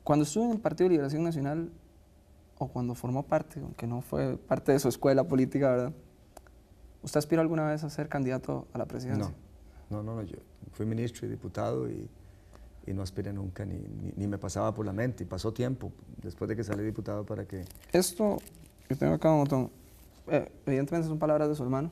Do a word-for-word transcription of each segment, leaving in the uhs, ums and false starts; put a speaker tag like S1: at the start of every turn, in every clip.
S1: Cuando estuvo en el Partido de Liberación Nacional, o cuando formó parte, aunque no fue parte de su escuela política, ¿verdad? ¿Usted aspiró alguna vez a ser candidato a la presidencia?
S2: No, no, no, yo fui ministro y diputado y, y no aspiré nunca, ni, ni, ni me pasaba por la mente, y pasó tiempo después de que salí diputado para que...
S1: Esto, yo tengo acá un botón, eh, evidentemente son palabras de su hermano.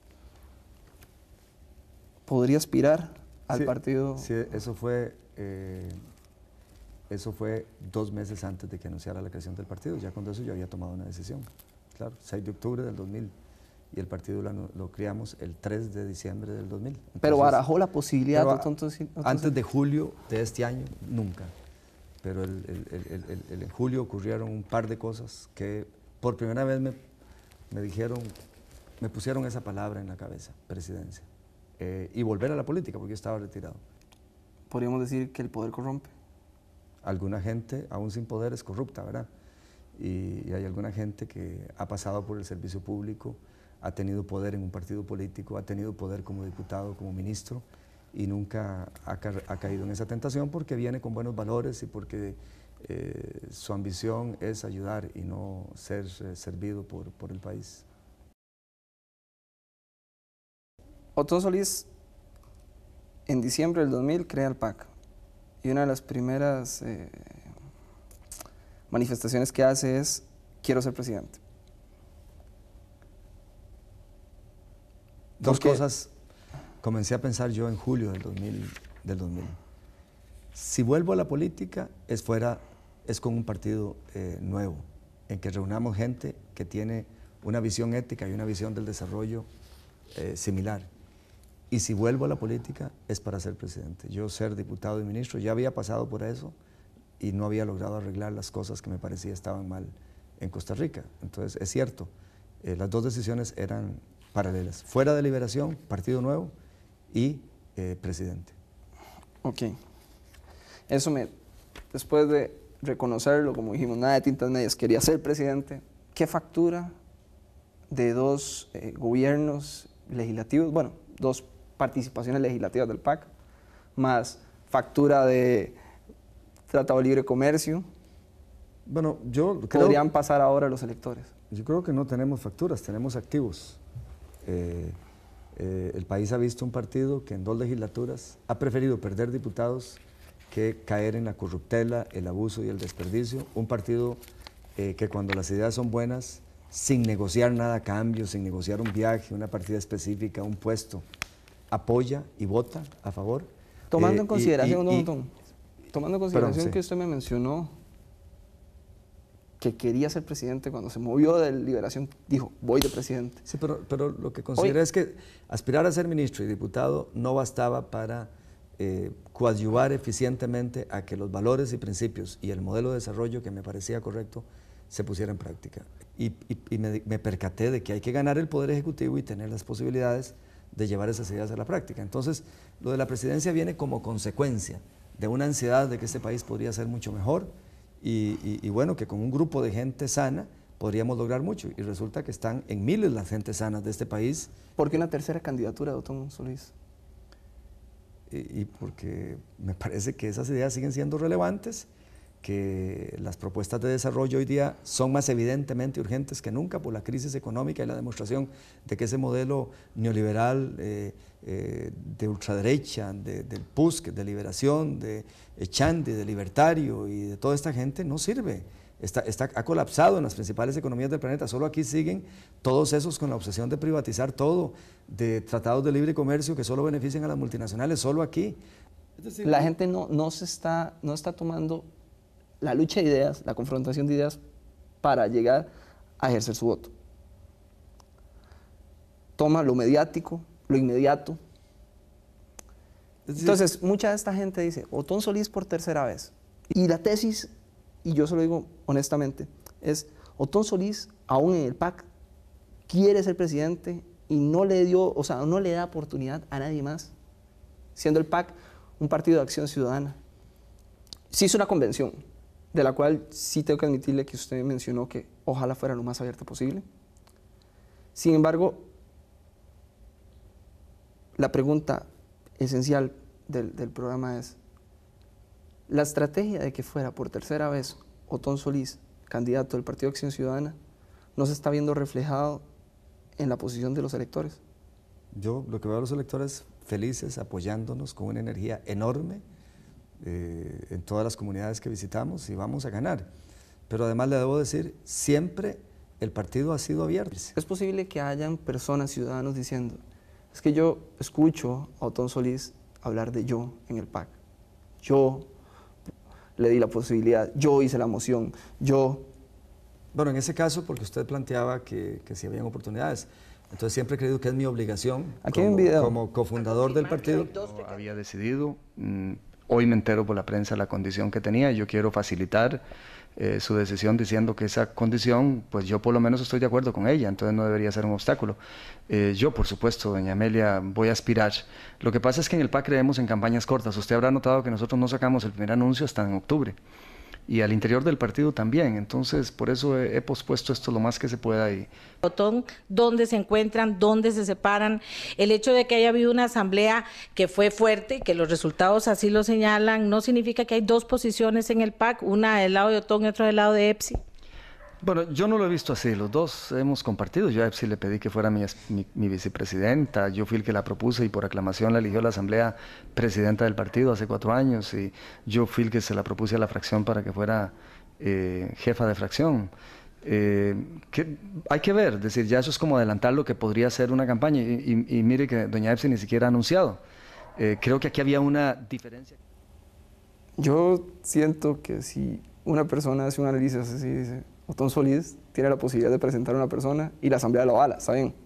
S1: ¿Podría aspirar al
S2: sí,
S1: partido?
S2: Sí, eso fue, eh, eso fue dos meses antes de que anunciara la creación del partido. Ya cuando eso yo había tomado una decisión. Claro, seis de octubre del dos mil. Y el partido lo, lo creamos el tres de diciembre del dos mil. Entonces,
S1: pero barajó la posibilidad.
S2: Pero,
S1: Entonces, entonces,
S2: antes de julio de este año, nunca. Pero el, el, el, el, el, en julio ocurrieron un par de cosas que por primera vez me, me dijeron, me pusieron esa palabra en la cabeza, presidencia. Eh, y volver a la política, porque yo estaba retirado.
S1: ¿Podríamos decir que el poder corrompe?
S2: Alguna gente, aún sin poder, es corrupta, ¿verdad? Y, y hay alguna gente que ha pasado por el servicio público, ha tenido poder en un partido político, ha tenido poder como diputado, como ministro, y nunca ha, ca ha caído en esa tentación porque viene con buenos valores y porque eh, su ambición es ayudar y no ser eh, servido por, por el país.
S1: Otón Solís, en diciembre del dos mil, crea el P A C. Y una de las primeras eh, manifestaciones que hace es: quiero ser presidente.
S2: Dos cosas comencé a pensar yo en julio del dos mil. Del dos mil. Si vuelvo a la política, es, fuera, es con un partido eh, nuevo, en que reunamos gente que tiene una visión ética y una visión del desarrollo eh, similar. Y si vuelvo a la política, es para ser presidente. Yo ser diputado y ministro, ya había pasado por eso y no había logrado arreglar las cosas que me parecía estaban mal en Costa Rica. Entonces, es cierto, eh, las dos decisiones eran paralelas. Fuera de Liberación, partido nuevo, y eh, presidente.
S1: Ok. Eso me, después de reconocerlo, como dijimos, nada de tintas medias, quería ser presidente. ¿Qué factura de dos eh, gobiernos legislativos, bueno, dos participaciones legislativas del P A C, más factura de Tratado de Libre Comercio,
S2: bueno, yo creo,
S1: podrían pasar ahora a los electores?
S2: Yo creo que no tenemos facturas, tenemos activos. Eh, eh, el país ha visto un partido que en dos legislaturas ha preferido perder diputados que caer en la corruptela, el abuso y el desperdicio. Un partido eh, que cuando las ideas son buenas, sin negociar nada a cambio, sin negociar un viaje, una partida específica, un puesto, apoya y vota a favor.
S1: Tomando
S2: eh,
S1: en consideración,
S2: y, y,
S1: don, don, tomando en consideración
S2: perdón, sí.
S1: que usted me mencionó que quería ser presidente, cuando se movió de Liberación, dijo, voy de presidente.
S2: Sí, pero, pero lo que considero es que aspirar a ser ministro y diputado no bastaba para eh, coadyuvar eficientemente a que los valores y principios y el modelo de desarrollo que me parecía correcto se pusiera en práctica. Y, y, y me, me percaté de que hay que ganar el Poder Ejecutivo y tener las posibilidades de llevar esas ideas a la práctica. Entonces, lo de la presidencia viene como consecuencia de una ansiedad de que este país podría ser mucho mejor, y, y, y bueno, que con un grupo de gente sana podríamos lograr mucho, y resulta que están en miles las gentes sanas de este país.
S1: ¿Por qué una tercera candidatura de Otón Solís?
S2: Y, y porque me parece que esas ideas siguen siendo relevantes, que las propuestas de desarrollo hoy día son más evidentemente urgentes que nunca por la crisis económica y la demostración de que ese modelo neoliberal eh, eh, de ultraderecha, de, del P U S C, de Liberación, de Echandi, de Libertario y de toda esta gente no sirve. Está, está, ha colapsado en las principales economías del planeta. Solo aquí siguen todos esos con la obsesión de privatizar todo, de tratados de libre comercio que solo benefician a las multinacionales, solo aquí.
S1: Es decir, la gente no, no, se está, no está tomando la lucha de ideas, la confrontación de ideas para llegar a ejercer su voto. Toma lo mediático, lo inmediato. Entonces, mucha de esta gente dice, Otón Solís por tercera vez. Y la tesis, y yo se lo digo honestamente, es Otón Solís, aún en el P A C, quiere ser presidente y no le dio, o sea, no le da oportunidad a nadie más, siendo el P A C un partido de acción ciudadana. Sí hizo una convención, de la cual sí tengo que admitirle que usted mencionó que ojalá fuera lo más abierta posible. Sin embargo, la pregunta esencial del, del programa es, La estrategia de que fuera por tercera vez Otón Solís, candidato del Partido Acción Ciudadana, no se está viendo reflejado en la posición de los electores.
S2: Yo lo que veo a los electores felices, apoyándonos con una energía enorme eh, en todas las comunidades que visitamos y vamos a ganar. Pero además le debo decir, siempre el partido ha sido abierto.
S1: Es posible que hayan personas, ciudadanos diciendo, es que yo escucho a Otón Solís hablar de yo en el P A C. Yo le di la posibilidad, yo hice la moción, yo...
S2: Bueno, en ese caso, porque usted planteaba que, que si habían oportunidades, entonces siempre he creído que es mi obligación
S1: Aquí
S2: como,
S1: hay un video.
S2: como cofundador del partido.
S3: Yo había decidido, mmm, hoy me entero por la prensa la condición que tenía y yo quiero facilitar eh, su decisión diciendo que esa condición, pues yo por lo menos estoy de acuerdo con ella, entonces no debería ser un obstáculo. Eh, yo, por supuesto, doña Amelia, voy a aspirar. Lo que pasa es que en el P A C creemos en campañas cortas. Usted habrá notado que nosotros no sacamos el primer anuncio hasta en octubre. Y al interior del partido también, entonces por eso he, he pospuesto esto lo más que se pueda. Y...
S4: ¿Dónde se encuentran? ¿Dónde se separan? El hecho de que haya habido una asamblea que fue fuerte y que los resultados así lo señalan, no significa que hay dos posiciones en el P A C, una del lado de Otón y otra del lado de EPSI.
S3: Bueno, yo no lo he visto así, los dos hemos compartido. Yo a EPSI le pedí que fuera mi, mi, mi vicepresidenta, yo fui el que la propuse y por aclamación la eligió la asamblea presidenta del partido hace cuatro años y yo fui el que se la propuse a la fracción para que fuera eh, jefa de fracción. Eh, que hay que ver, es decir, ya eso es como adelantar lo que podría ser una campaña y, y, y mire que doña EPSI ni siquiera ha anunciado. Eh, creo que aquí había una diferencia.
S1: Yo siento que si una persona hace un análisis así, dice, Otón Solís tiene la posibilidad de presentar a una persona y la asamblea lo avala, ¿está bien?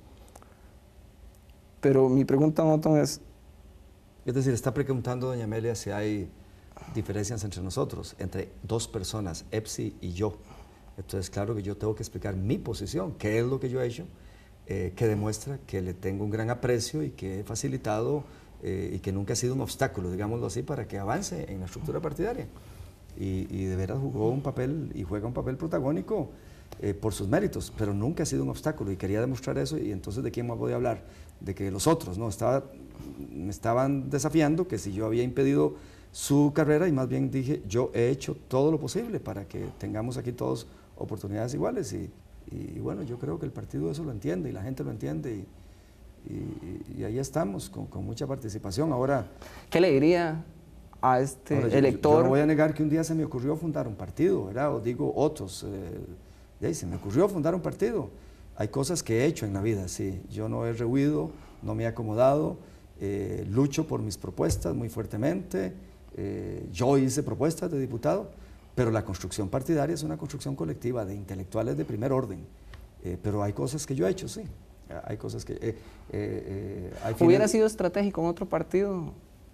S1: Pero mi pregunta, Otón, es...
S2: Es decir, está preguntando doña Amelia si hay diferencias entre nosotros, entre dos personas, EPSI y yo. Entonces, claro que yo tengo que explicar mi posición, qué es lo que yo he hecho, eh, que demuestra que le tengo un gran aprecio y que he facilitado eh, y que nunca ha sido un obstáculo, digámoslo así, para que avance en la estructura partidaria. Y, y de veras jugó un papel y juega un papel protagónico eh, por sus méritos, pero nunca ha sido un obstáculo y quería demostrar eso. Y entonces, ¿de quién más voy a hablar? De que los otros, ¿no? Estaba, me estaban desafiando que si yo había impedido su carrera y más bien dije, yo he hecho todo lo posible para que tengamos aquí todos oportunidades iguales y, y bueno, yo creo que el partido eso lo entiende y la gente lo entiende y, y, y ahí estamos con, con mucha participación. Ahora,
S1: ¿qué le diría a este
S2: ahora, yo,
S1: elector?
S2: Yo no voy a negar que un día se me ocurrió fundar un partido, ¿verdad? O digo otros, eh, se me ocurrió fundar un partido. Hay cosas que he hecho en la vida, sí. Yo no he rehuido, no me he acomodado, eh, lucho por mis propuestas muy fuertemente. Eh, yo hice propuestas de diputado, pero la construcción partidaria es una construcción colectiva de intelectuales de primer orden. Eh, pero hay cosas que yo he hecho, sí. Hay cosas que... Eh, eh, eh, hay
S1: ¿Hubiera
S2: final...
S1: sido estratégico en otro partido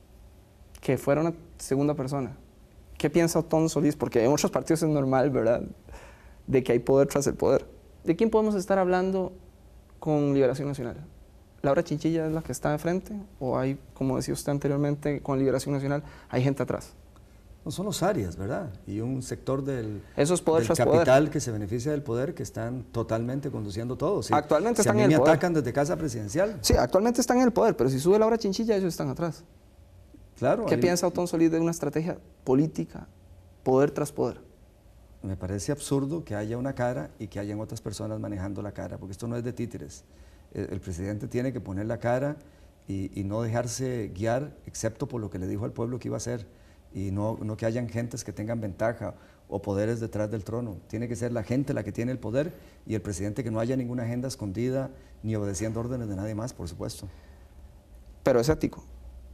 S1: que fuera una segunda persona? ¿Qué piensa Otón Solís? Porque en otros partidos es normal, ¿verdad?, de que hay poder tras el poder. ¿De quién podemos estar hablando con Liberación Nacional? ¿Laura Chinchilla es la que está de frente? ¿O hay, como decía usted anteriormente, con Liberación Nacional, hay gente atrás?
S2: No, son los áreas, ¿verdad? Y un sector del,
S1: Eso es poder
S2: del
S1: tras
S2: capital
S1: poder.
S2: que se beneficia del poder, que están totalmente conduciendo todo. Si,
S1: Actualmente
S2: si
S1: están
S2: a mí
S1: en el
S2: me
S1: poder.
S2: atacan desde casa presidencial.
S1: Sí, actualmente están en el poder, pero si sube Laura Chinchilla, ellos están atrás.
S2: Claro.
S1: ¿Qué
S2: ahí,
S1: piensa Otón Solís de una estrategia política, poder tras poder?
S2: Me parece absurdo que haya una cara y que hayan otras personas manejando la cara, porque esto no es de títeres. El, el presidente tiene que poner la cara y, y no dejarse guiar, excepto por lo que le dijo al pueblo que iba a hacer, y no, no que hayan gentes que tengan ventaja o poderes detrás del trono. Tiene que ser la gente la que tiene el poder y el presidente, que no haya ninguna agenda escondida ni obedeciendo órdenes de nadie más, por supuesto.
S1: Pero es ético.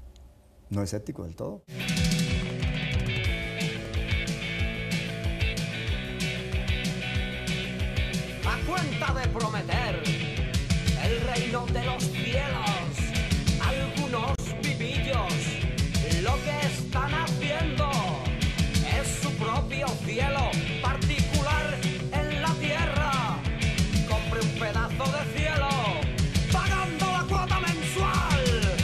S2: No es ético del todo.
S5: A cuenta de prometer el reino de los cielos, algunos vivillos lo que están haciendo es su propio cielo particular en la tierra. Compre un pedazo de cielo pagando la cuota mensual.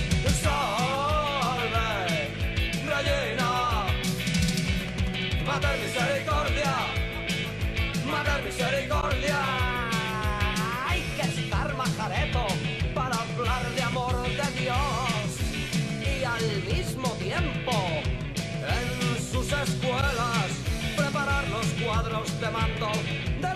S5: Salve, gallina, matar misericordia, matar misericordia. Hay que estar majareto para hablar de amor de Dios y al mismo tiempo en sus cuadros de mando de